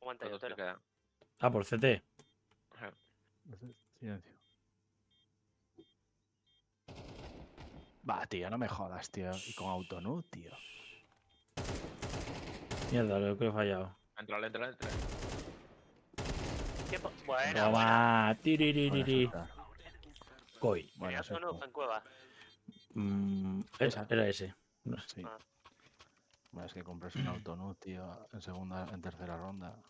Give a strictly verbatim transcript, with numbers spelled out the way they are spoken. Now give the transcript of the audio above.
Aguanta, Todo yo te se lo. queda. Ah, por C T. Ajá. Silencio. Va, tío, no me jodas, tío. Y con autonud, tío. Mierda, lo que he fallado. Entra, entra, entra. Tiempo. Buena, buena. Toma, Buena tiriririri. suelta. Coi. Buena ¿Tenías uno suelta. en cueva? Mm, Esa. era, era ese. No sé. Sí. Ah. Bueno, es que comprarse un autonud, tío, en segunda, en tercera ronda.